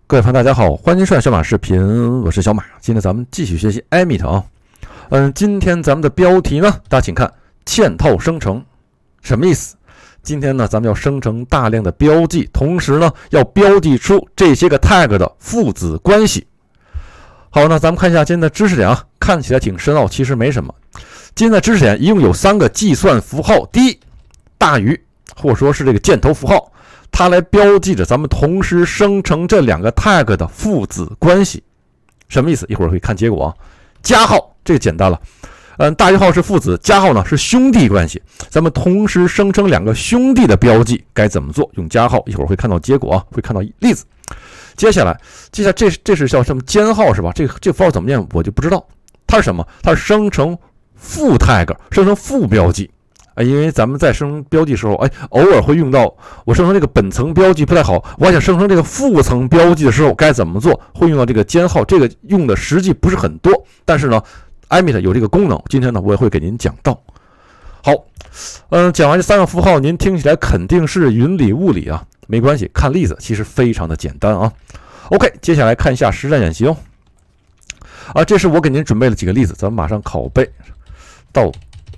各位朋友，大家好，欢迎收看小马视频，我是小马。今天咱们继续学习 Amit 啊。今天咱们的标题呢，大家请看嵌套生成，什么意思？今天呢，咱们要生成大量的标记，同时呢，要标记出这些个 tag 的父子关系。好，那咱们看一下今天的知识点啊，看起来挺深奥，其实没什么。今天的知识点一共有3个计算符号，第一，大于或者说是这个箭头符号。它来标记着咱们同时生成这2个 tag 的父子关系，什么意思？一会儿会看结果啊。加号这个简单了，大于号是父子，加号呢是兄弟关系。咱们同时生成2个兄弟的标记该怎么做？用加号，一会儿会看到结果啊，会看到例子。接下来这是叫什么尖号是吧？这个符号怎么念我就不知道，它是什么？它是生成副 tag， 生成副标记。因为咱们在生成标记的时候，偶尔会用到我生成这个本层标记不太好，我还想生成这个副层标记的时候该怎么做？会用到这个尖号，这个用的实际不是很多，但是呢 ，Amit 有这个功能，今天呢我也会给您讲到。好，讲完这3个符号，您听起来肯定是云里雾里啊，没关系，看例子其实非常的简单啊。OK， 接下来看一下实战演习哦。这是我给您准备了几个例子，咱们马上拷贝到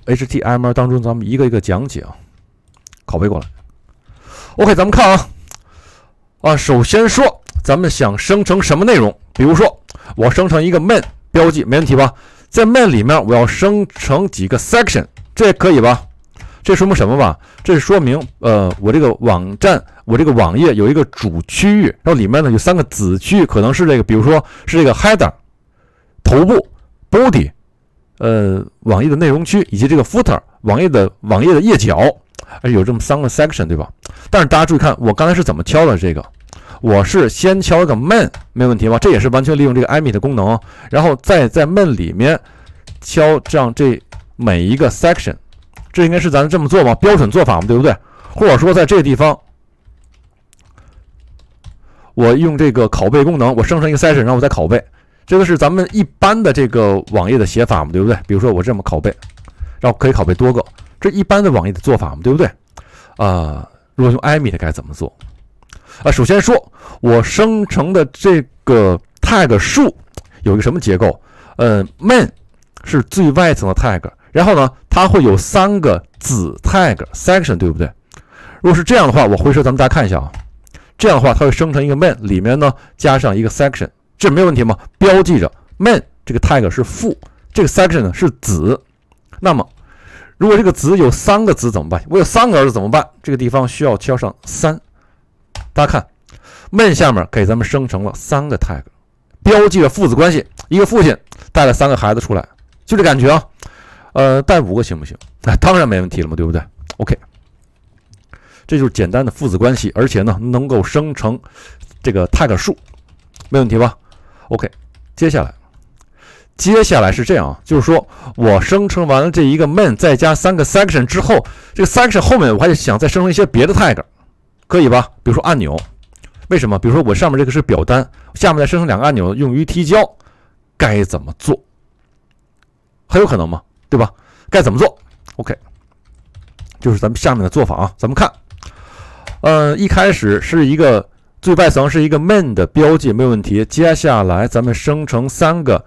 HTML 当中，咱们一个一个讲解啊，拷贝过来。OK， 咱们看首先说咱们想生成什么内容，比如说我生成一个 main 标记，没问题吧？在 main 里面我要生成几个 section， 这也可以吧？这说明什么吧？这是说明我这个网站，我这个网页有一个主区域，然后里面呢有3个子区域，可能是这个，比如说是这个 header 头部 body。网页的内容区以及这个 footer 网页的页脚，有这么3个 section 对吧？但是大家注意看，我刚才是怎么敲的这个？我是先敲一个 main， 没问题吧？这也是完全利用这个 Amit 的功能，然后再在 main 里面敲这每一个 section， 这应该是咱这么做嘛？标准做法嘛，对不对？或者说在这个地方，我用这个拷贝功能，我生成一个 section， 然后我再拷贝。这个是咱们一般的这个网页的写法嘛，对不对？比如说我这么拷贝，然后可以拷贝多个，这一般的网页的做法嘛，对不对？如果用 Amit 该怎么做？首先说我生成的这个 tag 数有一个什么结构？main 是最外层的 tag， 然后呢，它会有3个子 tag section， 对不对？如果是这样的话，我回车咱们大家看一下啊，这样的话它会生成一个 main， 里面呢加上一个 section。这没有问题吗？标记着 main 这个 tag 是父，这个 section 呢是子。那么，如果这个子有3个子怎么办？我有3个儿子怎么办？这个地方需要敲上3。大家看 ，main 下面给咱们生成了3个 tag， 标记着父子关系，一个父亲带了3个孩子出来，就这感觉啊。带5个行不行？当然没问题了嘛，对不对 ？OK， 这就是简单的父子关系，而且呢能够生成这个 tag 数，没问题吧？ OK， 接下来是这样啊，就是说我生成完了这一个 main， 再加3个 section 之后，这个 section 后面我还想再生成一些别的 tag， 可以吧？比如说按钮，为什么？比如说我上面这个是表单，下面再生成2个按钮用于提交，该怎么做？很有可能嘛，对吧？该怎么做 ？OK， 就是咱们下面的做法啊，咱们看，一开始是一个。最外层是一个 main 的标记，没有问题。接下来咱们生成3个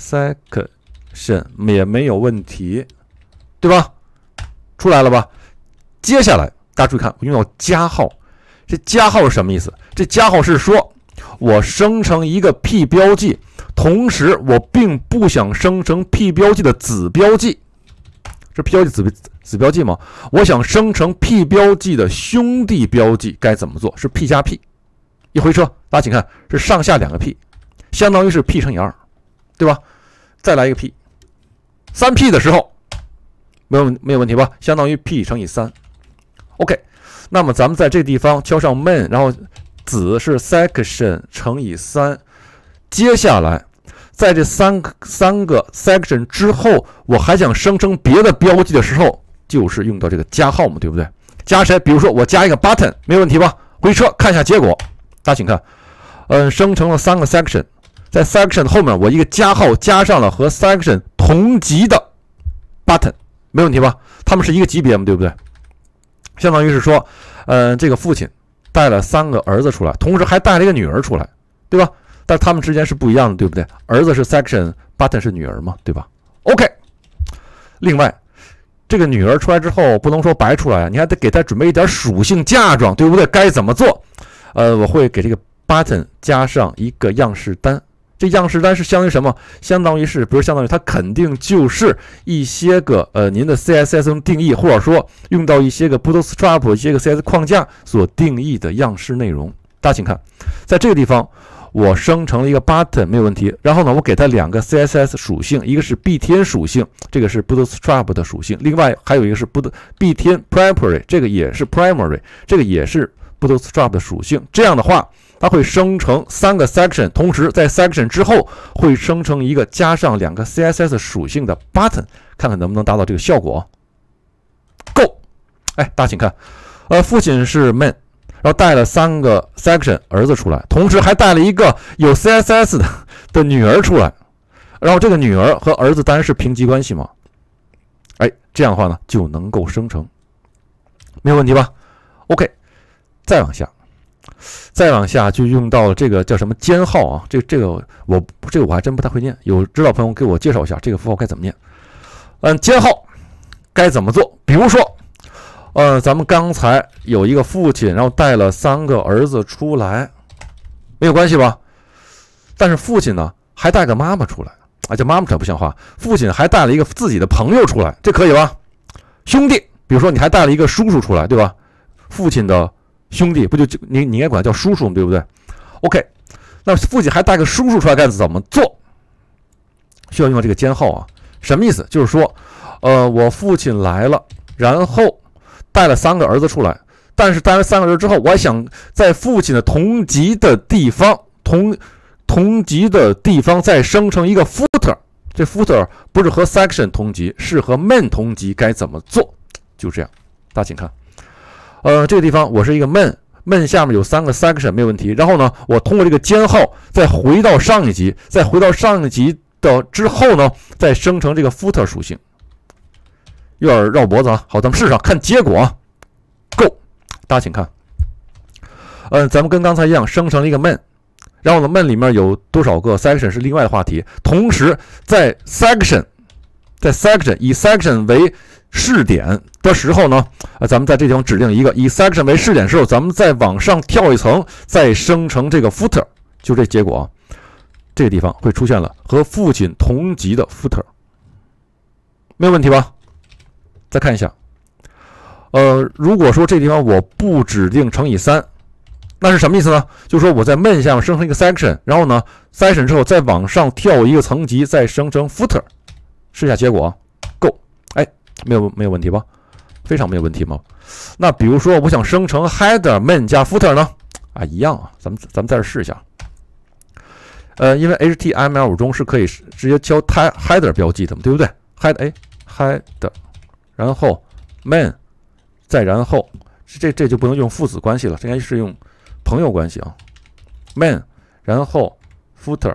section 也没有问题，对吧？出来了吧？接下来大家注意看，我用到加号。这加号是什么意思？这加号是说我生成一个 p 标记，同时我并不想生成 p 标记的子标记。这 p 标记子标记吗？我想生成 p 标记的兄弟标记，该怎么做？是 p 加 p。一回车，大家请看，是上下2个 p， 相当于是 p 乘以2，对吧？再来一个 p，3p 的时候没有问题吧？相当于 p 乘以3。OK， 那么咱们在这个地方敲上 main， 然后子是 section 乘以3。接下来在这三个 section 之后，我还想生成别的标记的时候，就是用到这个加号嘛，对不对？加谁？比如说我加一个 button， 没有问题吧？回车看一下结果。大家请看，生成了3个 section， 在 section 后面我一个加号加上了和 section 同级的 button， 没问题吧？他们是一个级别嘛，对不对？相当于是说，这个父亲带了3个儿子出来，同时还带了一个女儿出来， 对吧？但是他们之间是不一样的，对不对？儿子是 section，button 是女儿嘛，对吧 ？OK。另外，这个女儿出来之后，不能说白出来啊，你还得给她准备一点属性嫁妆，对不对？该怎么做？我会给这个 button 加上一个样式单。这样式单是相当于什么？相当于是，比如相当于它肯定就是一些个您的 CSS 定义，或者说用到一些个 Bootstrap 一些个 CSS 框架所定义的样式内容。大家请看，在这个地方我生成了一个 button 没有问题，然后呢，我给它2个 CSS 属性，一个是 btn 属性，这个是 Bootstrap 的属性，另外还有一个是 btn primary， 这个也是 primary， 这个也是 Bootstrap 的属性。这样的话，它会生成3个 section， 同时在 section 之后会生成一个加上2个 CSS 属性的 button， 看看能不能达到这个效果。Go！ 哎，大家请看，父亲是 man， 然后带了3个 section 儿子出来，同时还带了一个有 CSS 的女儿出来，然后这个女儿和儿子当然是平级关系嘛。哎，这样的话呢就能够生成，没有问题吧 ？OK， 再往下就用到了这个叫什么尖号啊？这个我还真不太会念，有知道朋友给我介绍一下这个符号该怎么念。尖号该怎么做？比如说，咱们刚才有一个父亲，然后带了3个儿子出来，没有关系吧？但是父亲呢还带个妈妈出来，这妈妈可不像话。父亲还带了一个自己的朋友出来，这可以吧？兄弟，比如说你还带了一个叔叔出来，对吧？父亲的兄弟不就你应该管他叫叔叔，对不对 ？OK， 那父亲还带个叔叔出来该怎么做？需要用到这个尖号啊？什么意思？就是说，我父亲来了，然后带了3个儿子出来，但是带了3个儿子之后，我还想在父亲的同级的地方，同级的地方再生成一个 footer， 这 footer 不是和 section 同级，是和 main 同级，该怎么做？就这样，大家请看。这个地方我是一个 main 下面有3个 section 没有问题，然后呢，我通过这个尖号再回到上一级，的之后呢，再生成这个 footer 属性，有点绕脖子啊。好，咱们试试看结果啊。Go， 大家请看，咱们跟刚才一样生成了一个 main， 然后呢 main 里面有多少个 section 是另外的话题，同时在 section 以 section 为试点的时候呢，咱们在这地方指定一个以 section 为试点的时候，咱们再往上跳一层，再生成这个 footer， 就这结果啊。这个地方会出现了和父亲同级的 footer， 没有问题吧？再看一下，如果说这地方我不指定乘以3，那是什么意思呢？就是说我在 main 下面生成一个 section， 然后呢 section 之后再往上跳一个层级，再生成 footer， 试一下结果啊。Go， 哎，没有问题吧？非常没有问题吗？那比如说我想生成 header main 加 footer 呢？一样啊，咱们在这试一下。因为 HTML 中是可以直接敲 header 标记的嘛，对不对 ？header， 然后 main， 再然后这就不能用父子关系了，这应该是用朋友关系啊。main， 然后 footer，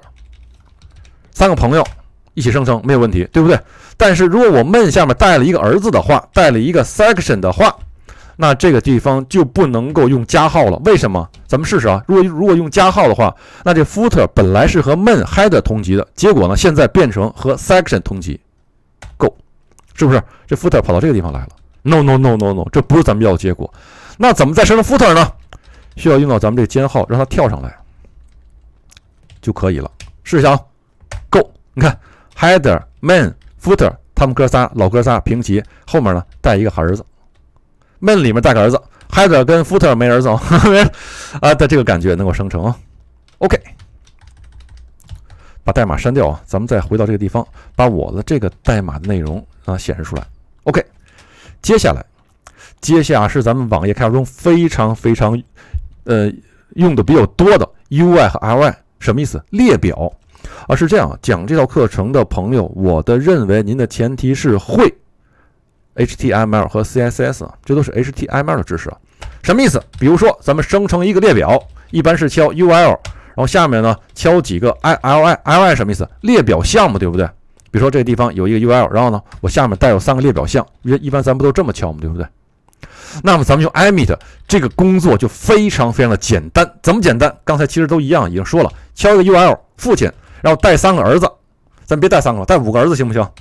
3个朋友一起生成没有问题，对不对？但是如果我 main 下面带了一个儿子的话，带了一个 section 的话，那这个地方就不能够用加号了。为什么？咱们试试啊。如果用加号的话，那这 footer 本来是和 main header 同级的，结果呢，现在变成和 section 同级。Go， 是不是？这 footer 跑到这个地方来了 ？No， 这不是咱们要的结果。那怎么再生成 footer 呢？需要用到咱们这个尖号，让它跳上来就可以了。试一下啊。Go， 你看 header、main、footer， 他们老哥仨平级，后面呢带一个儿子。main 里面带个儿子 ，header 跟 footer 没儿子的这个感觉能够生成啊。OK， 把代码删掉啊，咱们再回到这个地方，把我的这个代码的内容显示出来。OK， 接下来是咱们网页开发中非常用的比较多的 UI 和 LI， 什么意思？列表是这样，讲这套课程的朋友，我的认为您的前提是会HTML 和 CSS， 这都是 HTML 的知识啊。什么意思？比如说，咱们生成一个列表，一般是敲 UL， 然后下面呢敲几个 LI 什么意思？列表项目，对不对？比如说这个地方有一个 UL， 然后呢我下面带有3个列表项，一般咱们都这么敲嘛，对不对？那么咱们用 emit 这个工作就非常的简单。怎么简单？刚才其实都一样，已经说了， 敲一个 UL 父亲，然后带3个儿子，咱别带3个了，带5个儿子行不行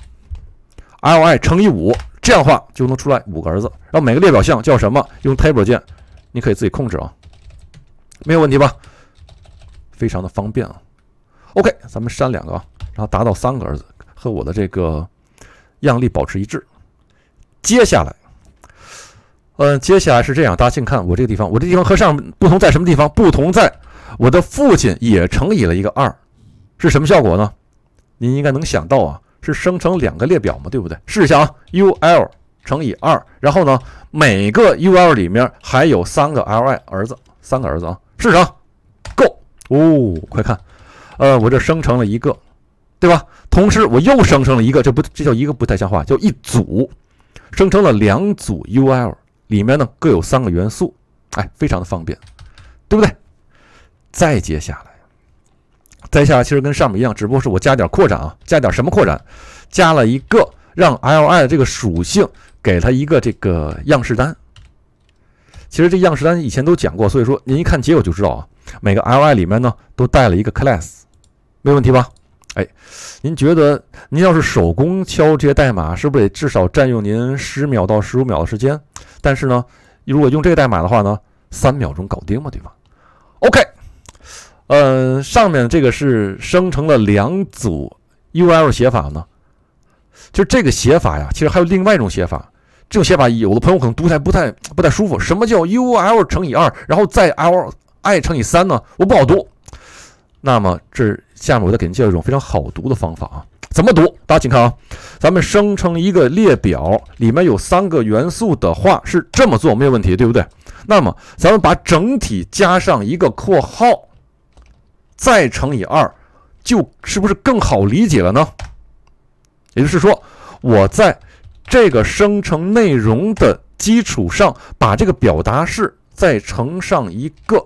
？li 乘以5，这样的话就能出来5个儿子。然后每个列表项叫什么？用 Table 键，你可以自己控制啊，没有问题吧？非常的方便啊。OK， 咱们删2个啊，然后达到3个儿子，和我的这个样例保持一致。接下来，接下来是这样，大家请看我这个地方，我这地方和上面不同在什么地方？不同在我的父亲也乘以了一个2，是什么效果呢？您应该能想到啊，是生成2个列表嘛，对不对？试一下啊 ，UL 乘以2，然后呢，每个 UL 里面还有3个 li 儿子，3个儿子啊，试试啊，够哦，快看，我这生成了一个，对吧？同时我又生成了一个，这叫一个不太像话，叫一组，生成了2组 UL， 里面呢各有3个元素，哎，非常的方便，对不对？再接下来其实跟上面一样，只不过是我加点扩展啊，加点什么扩展？加了一个让 li 的这个属性给它一个这个样式单。其实这样式单以前都讲过，所以说您一看结果就知道啊，每个 li 里面呢都带了一个 class， 没问题吧？哎，您觉得您要是手工敲这些代码，是不是得至少占用您10秒到15秒的时间？但是呢，如果用这个代码的话呢，3秒钟搞定嘛，对吧 ？OK， 上面这个是生成了2组 UL 写法呢，就这个写法呀，其实还有另外一种写法。这种写法有的朋友可能读起来不太舒服。什么叫 UL 乘以2，然后再 li 乘以3呢？我不好读。那么这下面我再给您介绍一种非常好读的方法啊。怎么读？大家请看啊，咱们生成一个列表，里面有3个元素的话是这么做，没有问题，对不对？那么咱们把整体加上一个括号，再乘以2，就是不是更好理解了呢？也就是说，我在这个生成内容的基础上，把这个表达式再乘上一个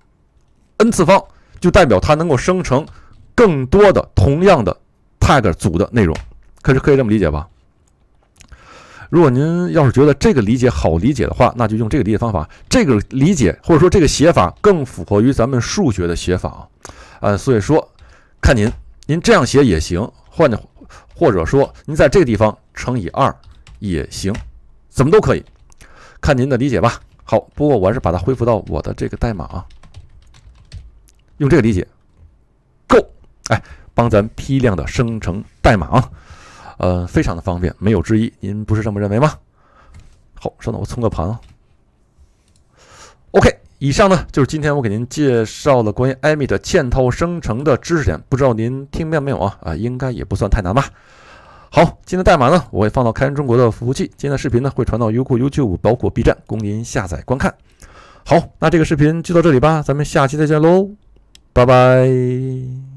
n 次方，就代表它能够生成更多的同样的 tag 组的内容，可以这么理解吧？如果您要是觉得这个理解好理解的话，那就用这个理解方法。这个理解或者说这个写法更符合于咱们数学的写法啊。所以说看您这样写也行，或者说您在这个地方乘以2也行，怎么都可以，看您的理解吧。好，不过我还是把它恢复到我的这个代码啊，用这个理解够，哎，帮咱批量的生成代码啊，非常的方便，没有之一。您不是这么认为吗？好，稍等，我冲个盘啊。OK， 以上呢就是今天我给您介绍了关于 Emmet 嵌套生成的知识点，不知道您听明白没有啊？应该也不算太难吧。好，今天代码呢我会放到开源中国的服务器，今天的视频呢会传到优酷、YouTube， 包括 B 站，供您下载观看。好，那这个视频就到这里吧，咱们下期再见喽，拜拜。